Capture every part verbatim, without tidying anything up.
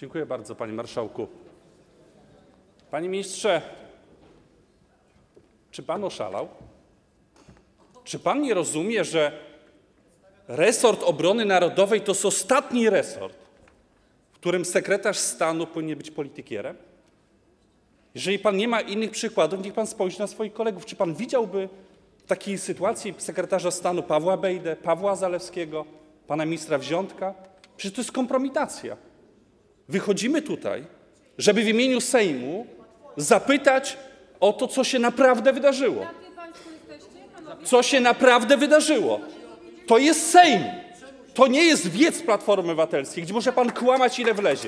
Dziękuję bardzo, panie marszałku. Panie ministrze, czy pan oszalał? Czy pan nie rozumie, że resort obrony narodowej to jest ostatni resort, w którym sekretarz stanu powinien być politykierem? Jeżeli pan nie ma innych przykładów, niech pan spojrzy na swoich kolegów. Czy pan widziałby w takiej sytuacji sekretarza stanu Pawła Bejdę, Pawła Zalewskiego, pana ministra Wziątka? Przecież to jest kompromitacja. Wychodzimy tutaj, żeby w imieniu Sejmu zapytać o to, co się naprawdę wydarzyło. Co się naprawdę wydarzyło. To jest Sejm. To nie jest wiec Platformy Obywatelskiej, gdzie może pan kłamać, ile wlezie.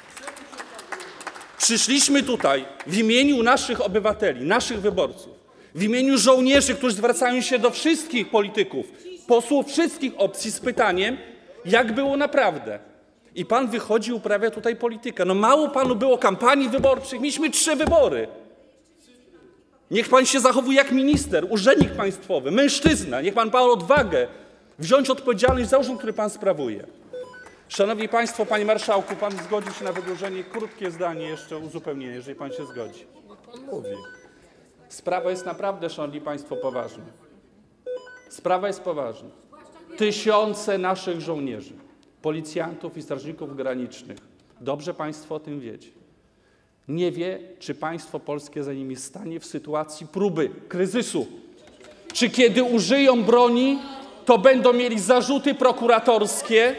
Przyszliśmy tutaj w imieniu naszych obywateli, naszych wyborców, w imieniu żołnierzy, którzy zwracają się do wszystkich polityków, posłów wszystkich opcji z pytaniem, jak było naprawdę. I pan wychodzi, uprawia tutaj politykę. No mało panu było kampanii wyborczych, mieliśmy trzy wybory. Niech pan się zachowuje jak minister, urzędnik państwowy, mężczyzna. Niech pan ma odwagę wziąć odpowiedzialność za urząd, który pan sprawuje. Szanowni państwo, panie marszałku, pan zgodził się na wydłużenie. Krótkie zdanie jeszcze, uzupełnienie, jeżeli pan się zgodzi. Pan mówi. Sprawa jest naprawdę, szanowni państwo, poważna. Sprawa jest poważna. Tysiące naszych żołnierzy, policjantów i strażników granicznych, dobrze państwo o tym wiecie, nie wie, czy państwo polskie za nimi stanie w sytuacji próby, kryzysu. Czy kiedy użyją broni, to będą mieli zarzuty prokuratorskie,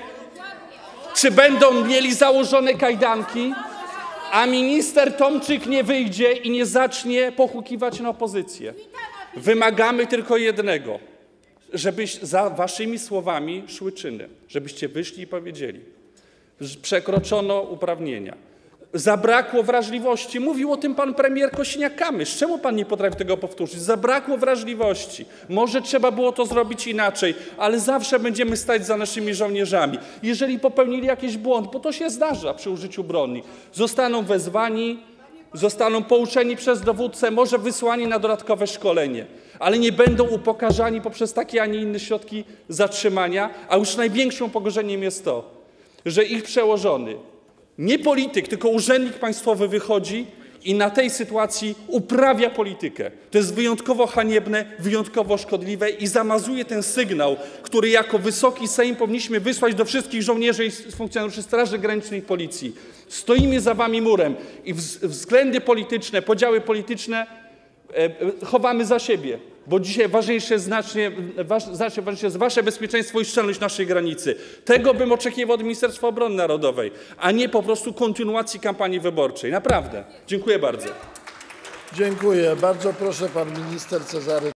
czy będą mieli założone kajdanki, a minister Tomczyk nie wyjdzie i nie zacznie pohukiwać na opozycję. Wymagamy tylko jednego, żeby za waszymi słowami szły czyny, żebyście wyszli i powiedzieli, że przekroczono uprawnienia. Zabrakło wrażliwości. Mówił o tym pan premier Kosiniak-Kamysz. Czemu pan nie potrafi tego powtórzyć? Zabrakło wrażliwości. Może trzeba było to zrobić inaczej, ale zawsze będziemy stać za naszymi żołnierzami. Jeżeli popełnili jakiś błąd, bo to się zdarza przy użyciu broni, zostaną wezwani, zostaną pouczeni przez dowódcę, może wysłani na dodatkowe szkolenie, ale nie będą upokarzani poprzez takie, a nie inne środki zatrzymania, a już największym upokorzeniem jest to, że ich przełożony, nie polityk, tylko urzędnik państwowy wychodzi i na tej sytuacji uprawia politykę. To jest wyjątkowo haniebne, wyjątkowo szkodliwe i zamazuje ten sygnał, który jako Wysoki Sejm powinniśmy wysłać do wszystkich żołnierzy i funkcjonariuszy Straży Granicznej i Policji. Stoimy za wami murem i względy polityczne, podziały polityczne e, chowamy za siebie, bo dzisiaj ważniejsze jest znacznie, waż, znacznie ważniejsze jest wasze bezpieczeństwo i szczelność naszej granicy. Tego bym oczekiwał od Ministerstwa Obrony Narodowej, a nie po prostu kontynuacji kampanii wyborczej. Naprawdę. Dziękuję bardzo. Dziękuję. Bardzo proszę, pan minister Cezary